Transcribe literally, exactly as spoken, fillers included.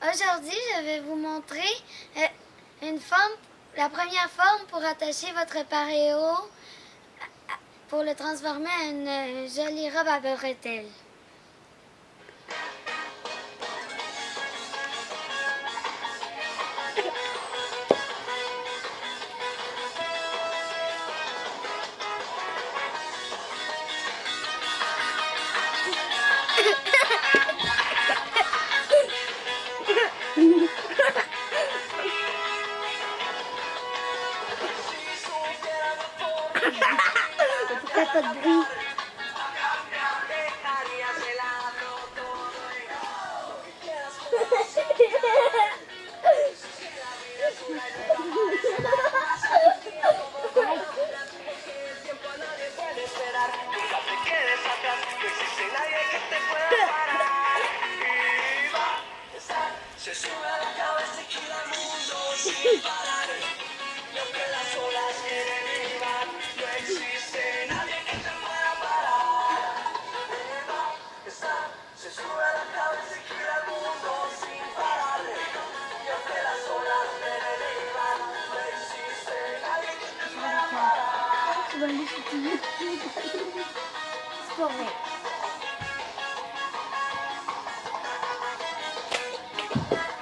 Aujourd'hui, je vais vous montrer euh, une forme, la première forme pour attacher votre paréo, pour le transformer en une euh, jolie robe à bretelles. Pourquoi pas de bruit? Se sube a la cabeza y gira el mundo sin parar. Y aunque las olas quieren ir, no existe nadie que te pueda parar. Se sube a la cabeza y gira el mundo sin parar. Y aunque las olas quieren ir, no existe nadie que te pueda parar. Tu vas aller chuter. C'est pas vrai.